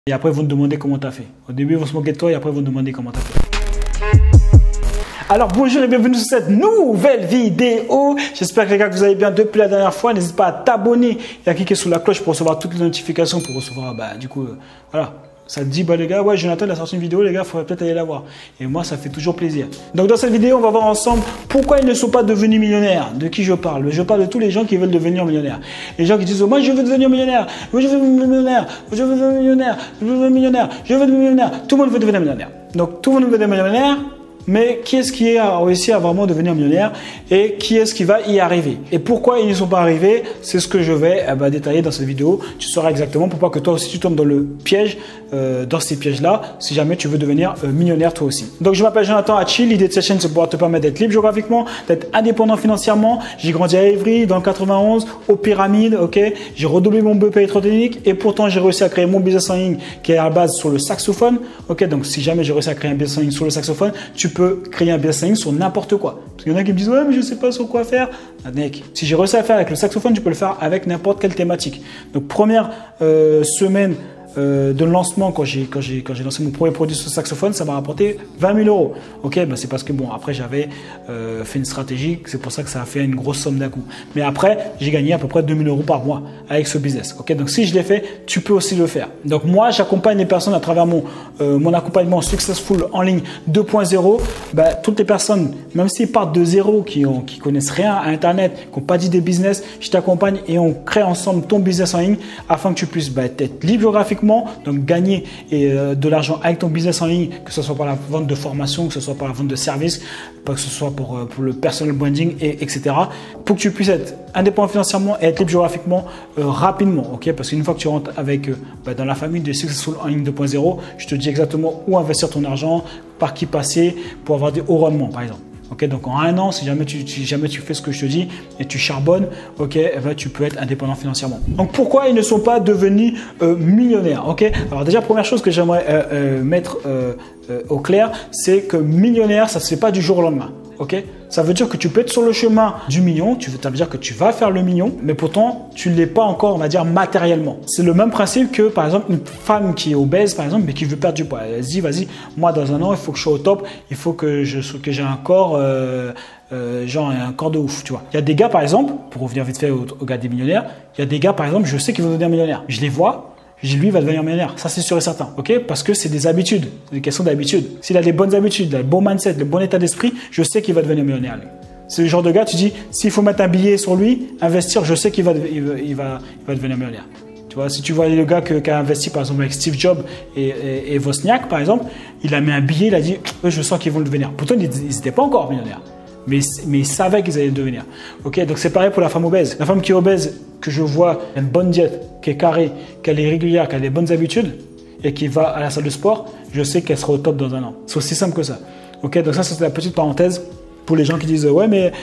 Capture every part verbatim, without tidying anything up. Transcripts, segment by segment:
Et après, ils vont te demander comment tu as fait. Au début, ils vont se moquer de toi et après, ils vont te demander comment tu as fait. Alors, bonjour et bienvenue sur cette nouvelle vidéo. J'espère que les gars, que vous allez bien depuis la dernière fois. N'hésite pas à t'abonner et à cliquer sur la cloche pour recevoir toutes les notifications, pour recevoir, bah, du coup, euh, voilà. Ça te dit, bah les gars, ouais, Jonathan a sorti une vidéo, les gars, il faudrait peut-être aller la voir. Et moi, ça fait toujours plaisir. Donc, dans cette vidéo, on va voir ensemble pourquoi ils ne sont pas devenus millionnaires. De qui je parle? Je parle de tous les gens qui veulent devenir millionnaires. Les gens qui disent, oh, moi, je veux devenir millionnaire. Moi, je veux devenir millionnaire. Je veux devenir millionnaire. Je veux devenir millionnaire. Je veux devenir millionnaire. Tout le monde veut devenir millionnaire. Donc, tout le monde veut devenir millionnaire. Mais qui est-ce qui a réussi à vraiment devenir millionnaire et qui est-ce qui va y arriver? Et pourquoi ils n'y sont pas arrivés? C'est ce que je vais eh ben, détailler dans cette vidéo. Tu sauras exactement pour pas que toi aussi tu tombes dans le piège, euh, dans ces pièges-là, si jamais tu veux devenir euh, millionnaire toi aussi. Donc je m'appelle Jonathan Hachi. L'idée de cette chaîne, c'est de pouvoir te permettre d'être libre géographiquement, d'être indépendant financièrement. J'ai grandi à Évry, dans le quatre-vingt-onze, aux Pyramides, ok. J'ai redoublé mon B E P électrotechnique et pourtant j'ai réussi à créer mon business en ligne qui est à la base sur le saxophone, ok. Donc si jamais j'ai réussi à créer un business en ligne sur le saxophone, tu peux créer un business en ligne sur n'importe quoi. Parce qu'il y en a qui me disent ouais mais je sais pas sur quoi faire. Ah, mec, si j'ai réussi à faire avec le saxophone, tu peux le faire avec n'importe quelle thématique. Donc première euh, semaine euh, de lancement quand j'ai quand j'ai quand j'ai lancé mon premier produit sur le saxophone, ça m'a rapporté vingt mille euros. Ok, ben c'est parce que bon après j'avais euh, fait une stratégie, c'est pour ça que ça a fait une grosse somme d'un coup. Mais après j'ai gagné à peu près deux mille euros par mois avec ce business. Ok, donc si je l'ai fait, tu peux aussi le faire. Donc moi j'accompagne les personnes à travers mon euh, mon accompagnement Successful en ligne deux point zéro. Ben, toutes les personnes, même s'ils partent de zéro, qui ont qui connaissent rien à internet, qui n'ont pas d'idée business, je t'accompagne et on crée ensemble ton business en ligne afin que tu puisses ben, être libre géographiquement. Donc gagner et, euh, de l'argent avec ton business en ligne, que ce soit par la vente de formation, que ce soit par la vente de services, que ce soit pour, euh, pour le personal branding, et, etc. Pour que tu puisses être indépendant financièrement et être libre géographiquement euh, rapidement. Okay, parce qu'une fois que tu rentres avec, euh, bah, dans la famille de Successful en ligne deux point zéro, je te dis exactement où investir ton argent, par qui passer pour avoir des hauts rendements par exemple. Okay, donc en un an, si jamais tu, si jamais tu fais ce que je te dis et tu charbonnes, ok, eh ben, tu peux être indépendant financièrement. Donc pourquoi ils ne sont pas devenus euh, millionnaires? Ok, alors déjà première chose que j'aimerais euh, euh, mettre euh, euh, au clair, c'est que millionnaire, ça se fait pas du jour au lendemain. Ok, ça veut dire que tu peux être sur le chemin du million, tu veux, ça veut dire que tu vas faire le million, mais pourtant tu ne l'es pas encore, on va dire matériellement. C'est le même principe que par exemple une femme qui est obèse par exemple, mais qui veut perdre du poids. Elle se dit vas-y, moi dans un an il faut que je sois au top, il faut que je que j'ai un corps euh, euh, genre un corps de ouf, tu vois. Il y a des gars par exemple, pour revenir vite fait au, au gars des millionnaires, il y a des gars par exemple, je sais qu'ils vont devenir millionnaires. Je les vois. Lui, il va devenir millionnaire. Ça, c'est sûr et certain. Ok? Parce que c'est des habitudes. C'est des questions d'habitude. S'il a les bonnes habitudes, le bon mindset, le bon état d'esprit, je sais qu'il va devenir millionnaire. C'est le genre de gars, tu dis, s'il faut mettre un billet sur lui, investir, je sais qu'il va, il va, il va, il va devenir millionnaire. Tu vois, si tu vois le gars que, qui a investi, par exemple, avec Steve Jobs et, et, et Wozniak, par exemple, il a mis un billet, il a dit, je sens qu'ils vont le devenir. Pourtant, ils n'étaient pas encore millionnaires. Mais, mais ils savaient qu'ils allaient le devenir. Ok, donc c'est pareil pour la femme obèse. La femme qui est obèse, que je vois, qui a une bonne diète, qui est carrée, qui est régulière, qui a des bonnes habitudes et qui va à la salle de sport, je sais qu'elle sera au top dans un an. C'est aussi simple que ça. Ok, donc ça, c'est la petite parenthèse pour les gens qui disent ouais, mais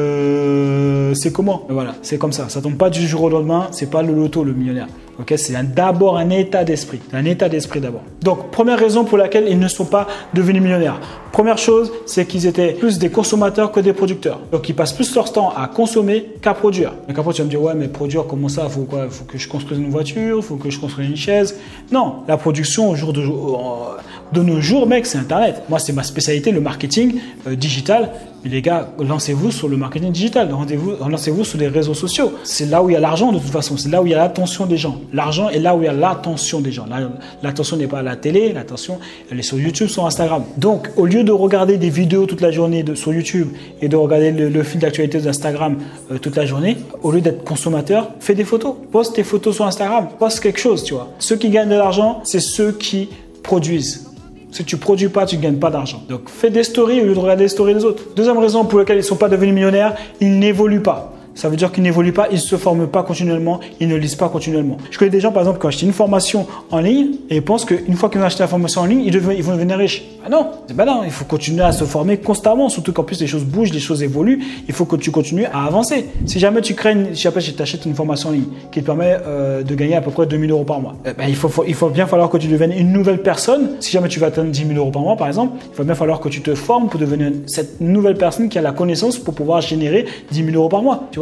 euh, c'est comment? Mais voilà, c'est comme ça. Ça tombe pas du jour au lendemain. C'est pas le loto, le millionnaire. Ok, c'est d'abord un état d'esprit. Un état d'esprit d'abord. Donc, première raison pour laquelle ils ne sont pas devenus millionnaires. Première chose, c'est qu'ils étaient plus des consommateurs que des producteurs. Donc, ils passent plus leur temps à consommer qu'à produire. Donc après, tu vas me dire, ouais, mais produire, comment ça? Faut quoi? Faut que je construise une voiture? Faut que je construise une chaise? Non, la production au jour de, de nos jours, mec, c'est Internet. Moi, c'est ma spécialité, le marketing euh, digital. Mais les gars, lancez-vous sur le marketing digital. Rendez-vous, lancez-vous sur les réseaux sociaux. C'est là où il y a l'argent de toute façon. C'est là où il y a l'attention des gens. L'argent est là où il y a l'attention des gens. L'attention n'est pas à la télé, l'attention, elle est sur YouTube, sur Instagram. Donc, au lieu de regarder des vidéos toute la journée de, sur YouTube et de regarder le, le fil d'actualité d'Instagram euh, toute la journée, au lieu d'être consommateur, fais des photos. Poste tes photos sur Instagram. Poste quelque chose, tu vois. Ceux qui gagnent de l'argent, c'est ceux qui produisent. Si tu ne produis pas, tu ne gagnes pas d'argent. Donc, fais des stories au lieu de regarder les stories des autres. Deuxième raison pour laquelle ils ne sont pas devenus millionnaires, ils n'évoluent pas. Ça veut dire qu'ils n'évoluent pas, ils ne se forment pas continuellement, ils ne lisent pas continuellement. Je connais des gens, par exemple, qui ont acheté une formation en ligne et ils pensent qu'une fois qu'ils ont acheté la formation en ligne, ils, deviennent, ils vont devenir riches. Ah non, ben non, il faut continuer à se former constamment, surtout qu'en plus les choses bougent, les choses évoluent. Il faut que tu continues à avancer. Si jamais tu crées, une, si jamais tu achètes une formation en ligne qui te permet euh, de gagner à peu près deux mille euros par mois, eh ben, il, faut, faut, il faut bien falloir que tu deviennes une nouvelle personne. Si jamais tu vas atteindre dix mille euros par mois, par exemple, il va bien falloir que tu te formes pour devenir cette nouvelle personne qui a la connaissance pour pouvoir générer dix mille euros par mois. Tu vois,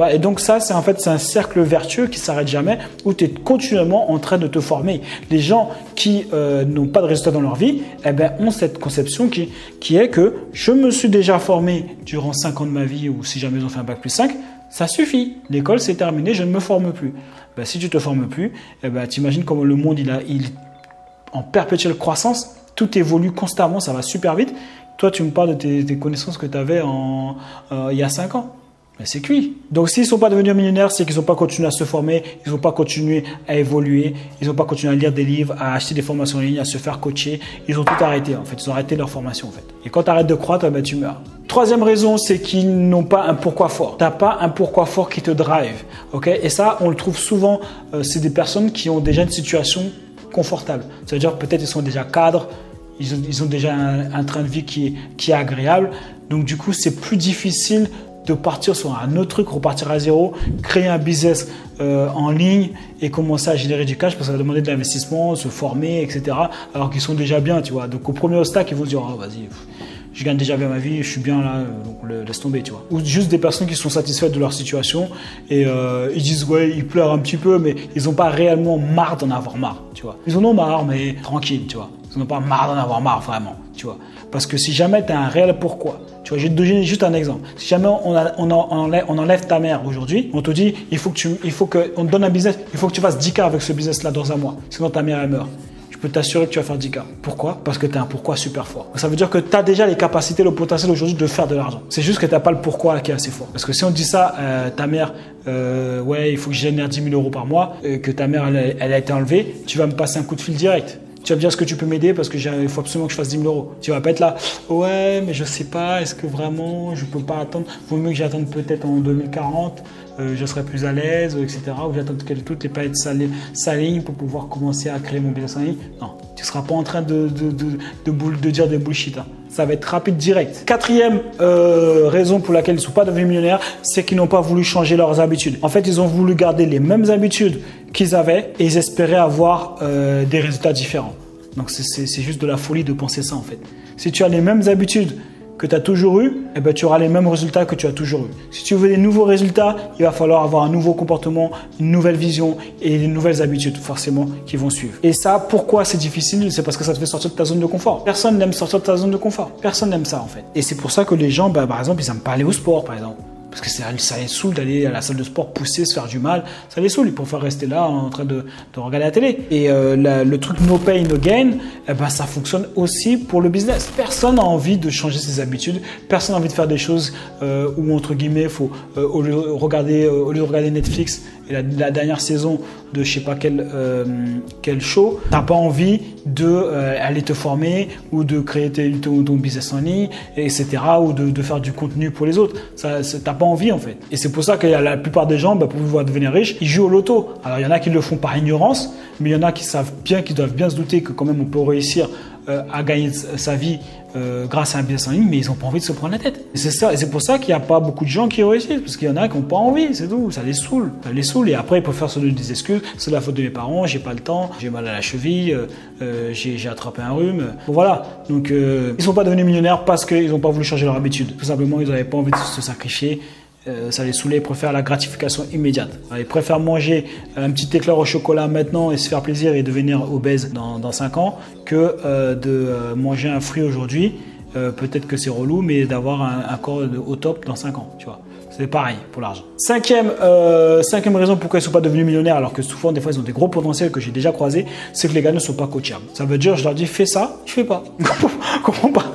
Voilà. Et donc ça, c'est en fait c'est un cercle vertueux qui s'arrête jamais, où tu es continuellement en train de te former. Les gens qui euh, n'ont pas de résultats dans leur vie, eh ben, ont cette conception qui, qui est que je me suis déjà formé durant cinq ans de ma vie, ou si jamais ils ont fait un bac plus cinq, ça suffit. L'école, c'est terminé, je ne me forme plus. Ben, si tu ne te formes plus, eh ben, tu imagines comment le monde il a, il, en perpétuelle croissance, tout évolue constamment, ça va super vite. Toi, tu me parles de tes, tes connaissances que tu avais en, euh, il y a cinq ans. Ben, c'est cuit. Donc, s'ils ne sont pas devenus millionnaires, c'est qu'ils n'ont pas continué à se former, ils n'ont pas continué à évoluer, ils n'ont pas continué à lire des livres, à acheter des formations en ligne, à se faire coacher. Ils ont tout arrêté, en fait. Ils ont arrêté leur formation, en fait. Et quand tu arrêtes de croître, ben, tu meurs. Troisième raison, c'est qu'ils n'ont pas un pourquoi fort. Tu n'as pas un pourquoi fort qui te drive. Okay. Et ça, on le trouve souvent, euh, c'est des personnes qui ont déjà une situation confortable. Ça veut dire peut-être ils sont déjà cadres, ils ont, ils ont déjà un, un train de vie qui est, qui est agréable. Donc, du coup, c'est plus difficile de partir sur un autre truc, repartir à zéro, créer un business euh, en ligne et commencer à générer du cash parce que ça va demander de l'investissement, se former, et cetera. Alors qu'ils sont déjà bien, tu vois. Donc au premier obstacle, ils vont se dire oh, vas-y, je gagne déjà bien ma vie, je suis bien là, donc le, laisse tomber, tu vois. Ou juste des personnes qui sont satisfaites de leur situation et euh, ils disent ouais, ils pleurent un petit peu, mais ils n'ont pas réellement marre d'en avoir marre, tu vois. Ils en ont marre, mais tranquille, tu vois. Ils n'en ont pas marre d'en avoir marre vraiment, tu vois. Parce que si jamais tu as un réel pourquoi, tu vois, je vais te donner juste un exemple. Si jamais on, a, on, enlève, on enlève ta mère aujourd'hui, on te dit, il faut que tu, il faut que, on te donne un business, il faut que tu fasses dix K avec ce business-là dans un mois. Sinon ta mère, elle meurt. Je peux t'assurer que tu vas faire dix K. Pourquoi? Parce que tu as un pourquoi super fort. Ça veut dire que tu as déjà les capacités, le potentiel aujourd'hui de faire de l'argent. C'est juste que tu n'as pas le pourquoi qui est assez fort. Parce que si on dit ça, euh, ta mère, euh, ouais, il faut que je génère dix mille euros par mois, et que ta mère, elle, elle a été enlevée, tu vas me passer un coup de fil direct. Tu vas me dire est-ce que tu peux m'aider parce que il faut absolument que je fasse dix mille euros. Tu vas pas être là, ouais, mais je sais pas, est-ce que vraiment je peux pas attendre? Vaut mieux que j'attende peut-être en deux mille quarante, euh, je serai plus à l'aise, et cetera. Ou j'attends que toutes les planètes s'alignent pour pouvoir commencer à créer mon business en ligne. Non, tu ne seras pas en train de, de, de, de, de, de dire des bullshit. Hein. Ça va être rapide, direct. Quatrième euh, raison pour laquelle ils ne sont pas devenus millionnaires, c'est qu'ils n'ont pas voulu changer leurs habitudes. En fait, ils ont voulu garder les mêmes habitudes qu'ils avaient et ils espéraient avoir euh, des résultats différents. Donc, c'est juste de la folie de penser ça en fait. Si tu as les mêmes habitudes que tu as toujours eu, eh ben, tu auras les mêmes résultats que tu as toujours eu. Si tu veux des nouveaux résultats, il va falloir avoir un nouveau comportement, une nouvelle vision et des nouvelles habitudes forcément qui vont suivre. Et ça, pourquoi c'est difficile? C'est parce que ça te fait sortir de ta zone de confort. Personne n'aime sortir de ta zone de confort. Personne n'aime ça en fait. Et c'est pour ça que les gens, bah, par exemple, ils n'aiment pas aller au sport par exemple. Parce que ça, ça les saoule d'aller à la salle de sport, pousser, se faire du mal. Ça les saoule. Ils préfèrent rester là en train de, de regarder la télé. Et euh, la, le truc no pain, no gain, eh ben, ça fonctionne aussi pour le business. Personne n'a envie de changer ses habitudes. Personne n'a envie de faire des choses euh, où, entre guillemets, faut, euh, au, lieu de regarder, euh, au lieu de regarder Netflix et la, la dernière saison de je sais pas quel, euh, quel show, tu n'as pas envie d'aller euh, te former ou de créer ton, ton business en ligne, et cetera. Ou de, de faire du contenu pour les autres. Tu n'as pas envie en fait. Et c'est pour ça que la plupart des gens, bah, pour pouvoir devenir riches, ils jouent au loto. Alors il y en a qui le font par ignorance, mais il y en a qui savent bien, qui doivent bien se douter que quand même on peut réussir euh, à gagner sa vie euh, grâce à un business en ligne, mais ils n'ont pas envie de se prendre la tête. Et c'est ça, et c'est pour ça qu'il n'y a pas beaucoup de gens qui réussissent, parce qu'il y en a qui n'ont pas envie, c'est tout. Ça les saoule, ça les saoule. Et après ils peuvent faire se donner des excuses. C'est la faute de mes parents, j'ai pas le temps, j'ai mal à la cheville, euh, euh, j'ai attrapé un rhume. Bon, voilà. Donc euh, ils sont pas devenus millionnaires parce qu'ils n'ont pas voulu changer leur habitude. Tout simplement, ils n'avaient pas envie de se sacrifier. Euh, ça les saoulait, ils préfèrent la gratification immédiate. Ils préfèrent manger un petit éclair au chocolat maintenant et se faire plaisir et devenir obèse dans, dans cinq ans que euh, de euh, manger un fruit aujourd'hui. Euh, Peut-être que c'est relou, mais d'avoir un, un corps de, au top dans cinq ans, tu vois. C'est pareil pour l'argent. Cinquième, euh, cinquième raison pourquoi ils ne sont pas devenus millionnaires, alors que souvent, des fois, ils ont des gros potentiels que j'ai déjà croisés, c'est que les gars ne sont pas coachables. Ça veut dire, je leur dis, fais ça, je fais pas. Comprends pas.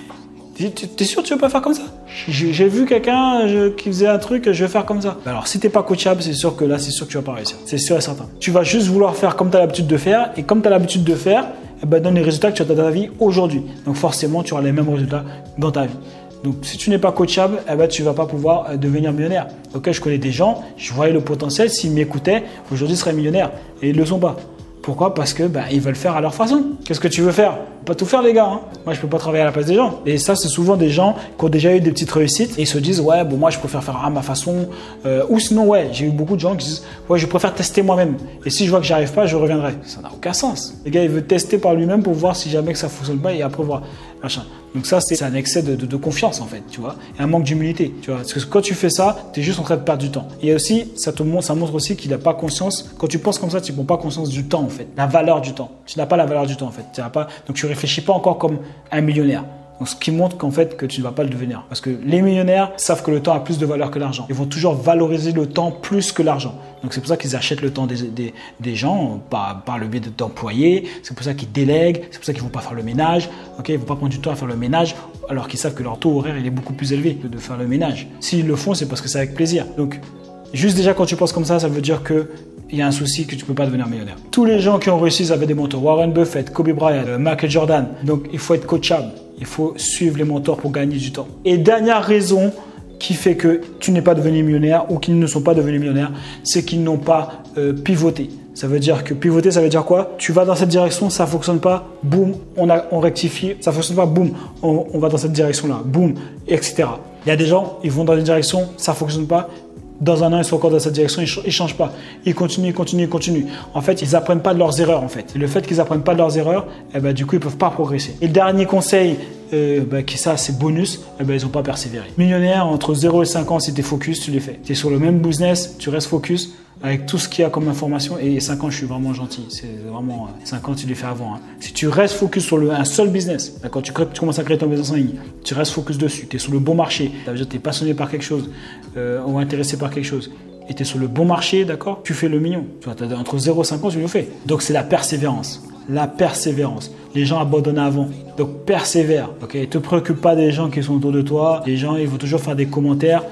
T'es sûr que tu veux pas faire comme ça? J'ai vu quelqu'un qui faisait un truc, je vais faire comme ça. Alors si t'es pas coachable, c'est sûr que là, c'est sûr que tu vas pas réussir. C'est sûr et certain. Tu vas juste vouloir faire comme tu as l'habitude de faire, et comme tu as l'habitude de faire, eh ben, donne les résultats que tu as dans ta vie aujourd'hui. Donc forcément, tu auras les mêmes résultats dans ta vie. Donc si tu n'es pas coachable, eh ben, tu vas pas pouvoir devenir millionnaire. Ok, je connais des gens, je voyais le potentiel, s'ils m'écoutaient, aujourd'hui ils seraient millionnaires. Et ils ne le sont pas. Pourquoi? Parce que ben, ils veulent faire à leur façon. Qu'est-ce que tu veux faire? faut pas tout faire les gars. Hein. Moi je peux pas travailler à la place des gens. Et ça c'est souvent des gens qui ont déjà eu des petites réussites et ils se disent ouais bon moi je préfère faire à ma façon. Euh, ou sinon ouais j'ai eu beaucoup de gens qui disent ouais je préfère tester moi-même. Et si je vois que j'arrive pas je reviendrai. Ça n'a aucun sens. Le gars il veut tester par lui-même pour voir si jamais que ça fonctionne pas et après voir machin. Donc ça c'est un excès de, de, de confiance en fait, tu vois, et un manque d'humilité, tu vois. Parce que quand tu fais ça, tu es juste en train de perdre du temps. Et aussi, ça te montre, ça montre aussi qu'il n'a pas conscience. Quand tu penses comme ça, tu ne prends pas conscience du temps en fait, la valeur du temps. Tu n'as pas la valeur du temps en fait. Tu n'as pas, donc tu réfléchis pas encore comme un millionnaire. Donc, ce qui montre qu'en fait que tu ne vas pas le devenir. Parce que les millionnaires savent que le temps a plus de valeur que l'argent. Ils vont toujours valoriser le temps plus que l'argent. Donc c'est pour ça qu'ils achètent le temps des, des, des gens par, par le biais d'employés. C'est pour ça qu'ils délèguent. C'est pour ça qu'ils ne vont pas faire le ménage. Okay, ils ne vont pas prendre du temps à faire le ménage alors qu'ils savent que leur taux horaire il est beaucoup plus élevé que de faire le ménage. S'ils le font, c'est parce que c'est avec plaisir. Donc juste déjà quand tu penses comme ça, ça veut dire que il y a un souci que tu ne peux pas devenir millionnaire. Tous les gens qui ont réussi avaient des mentors. Warren Buffett, Kobe Bryant, Michael Jordan. Donc il faut être coachable. Il faut suivre les mentors pour gagner du temps. Et dernière raison qui fait que tu n'es pas devenu millionnaire ou qu'ils ne sont pas devenus millionnaires, c'est qu'ils n'ont pas euh, pivoté. Ça veut dire que pivoter, ça veut dire quoi? Tu vas dans cette direction, ça ne fonctionne pas, boum, on, a, on rectifie, ça ne fonctionne pas, boum, on, on va dans cette direction-là, boum, et cetera. Il y a des gens, ils vont dans une direction, ça ne fonctionne pas. Dans un an, ils sont encore dans cette direction, ils ne changent pas. Ils continuent, ils continuent, ils continuent. En fait, ils n'apprennent pas de leurs erreurs. En fait. Et le fait qu'ils n'apprennent pas de leurs erreurs, eh ben, du coup, ils ne peuvent pas progresser. Et le dernier conseil, euh, ben, qui ça, c'est bonus, eh ben, ils n'ont pas persévéré. Millionnaire, entre zéro et cinq ans, si tu es focus, tu les fais. Tu es sur le même business, tu restes focus avec tout ce qu'il y a comme information. Et cinq ans, je suis vraiment gentil. C'est vraiment cinq ans, tu les fais avant. Hein. Si tu restes focus sur le, un seul business, quand tu, tu commences à créer ton business en ligne, tu restes focus dessus, tu es sur le bon marché, ça veut dire que tu es passionné par quelque chose euh, ou intéressé par quelque chose. Et tu es sur le bon marché, d'accord? Tu fais le million. Tu vois, entre zéro et cinq ans, tu le fais. Donc, c'est la persévérance. La persévérance. Les gens abandonnent avant. Donc, persévère. Ok? Ne te préoccupe pas des gens qui sont autour de toi. Les gens, ils vont toujours faire des commentaires.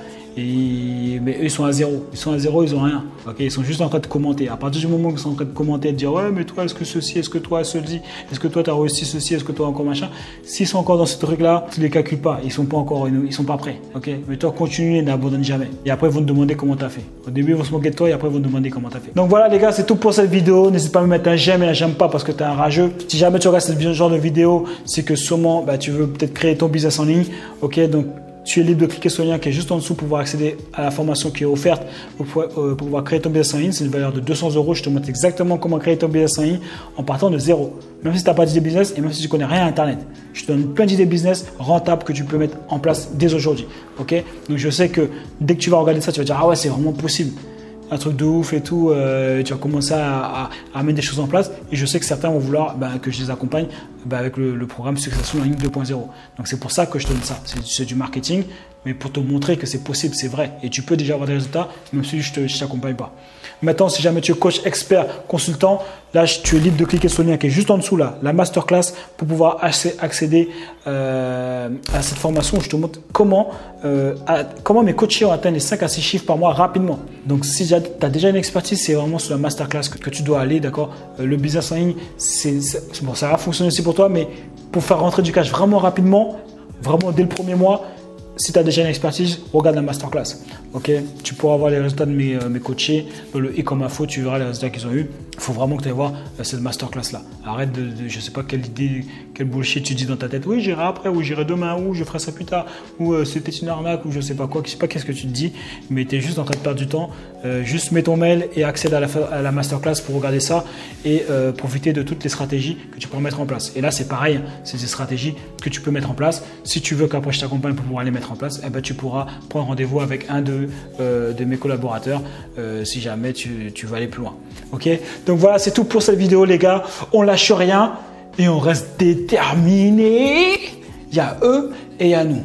Et, mais eux ils sont à zéro, ils sont à zéro, ils ont rien. Okay, ils sont juste en train de commenter. À partir du moment où ils sont en train de commenter, de dire ouais mais toi est-ce que ceci, est-ce que toi ceci, est-ce que toi tu as réussi ceci, est-ce que toi encore machin. S'ils sont encore dans ce truc là, tu les calcules pas, ils sont pas encore, ils sont pas prêts. Okay, mais toi continue et n'abandonne jamais. Et après ils vont te demander comment tu as fait. Au début ils vont se moquer de toi et après ils vont te demander comment tu as fait. Donc voilà les gars, c'est tout pour cette vidéo. N'hésite pas à me mettre un j'aime et un j'aime pas parce que tu es un rageux. Si jamais tu regardes ce genre de vidéo, c'est que sûrement bah, tu veux peut-être créer ton business en ligne. Ok, donc tu es libre de cliquer sur le lien qui est juste en dessous pour pouvoir accéder à la formation qui est offerte pour pouvoir, euh, pour pouvoir créer ton business en ligne. C'est une valeur de deux cents euros. Je te montre exactement comment créer ton business en ligne en partant de zéro. Même si tu n'as pas d'idée business et même si tu ne connais rien à Internet. Je te donne plein d'idées business rentables que tu peux mettre en place dès aujourd'hui. Okay, donc je sais que dès que tu vas regarder ça, tu vas dire ah ouais, c'est vraiment possible. Un truc de ouf et tout, euh, tu vas commencer à, à, à mettre des choses en place et je sais que certains vont vouloir bah, que je les accompagne bah, avec le, le programme Succession en ligne deux point zéro. Donc c'est pour ça que je te donne ça, c'est du marketing, mais pour te montrer que c'est possible, c'est vrai et tu peux déjà avoir des résultats même si je ne t'accompagne pas. Maintenant, si jamais tu es coach, expert, consultant, là tu es libre de cliquer sur le lien qui est juste en dessous là, la masterclass pour pouvoir accéder euh, à cette formation où je te montre comment, euh, à, comment mes coachés ont atteint les cinq à six chiffres par mois rapidement. Donc si tu as déjà une expertise, c'est vraiment sur la masterclass que, que tu dois aller, d'accord. euh, Le business en ligne, c'est bon, ça va fonctionner aussi pour toi, mais pour faire rentrer du cash vraiment rapidement, vraiment dès le premier mois, si tu as déjà une expertise, regarde la masterclass. Okay, tu pourras voir les résultats de mes, euh, mes coachés. Dans le e comme info, tu verras les résultats qu'ils ont eu. Il faut vraiment que tu ailles voir euh, cette masterclass là. Arrête de, de je ne sais pas quelle idée, quel bullshit tu dis dans ta tête. Oui, j'irai après, ou j'irai demain, ou je ferai ça plus tard, ou euh, c'était une arnaque, ou je ne sais pas quoi. Je ne sais pas qu'est-ce que tu te dis, mais tu es juste en train de perdre du temps. Euh, juste mets ton mail et accède à la, à la masterclass pour regarder ça et euh, profiter de toutes les stratégies que tu peux mettre en place. Et là, c'est pareil, c'est des stratégies que tu peux mettre en place. Si tu veux qu'après je t'accompagne pour pouvoir les mettre en place, eh ben, tu pourras prendre rendez-vous avec un de, euh, de mes collaborateurs euh, si jamais tu, tu veux aller plus loin. Ok, donc voilà, c'est tout pour cette vidéo les gars. On lâche rien et on reste déterminé. Il y a eux et il y a nous.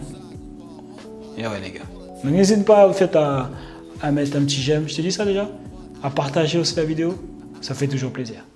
Et ouais les gars. Donc n'hésite pas en fait à, à mettre un petit j'aime. Je t'ai dit ça déjà. À partager aussi la vidéo. Ça fait toujours plaisir.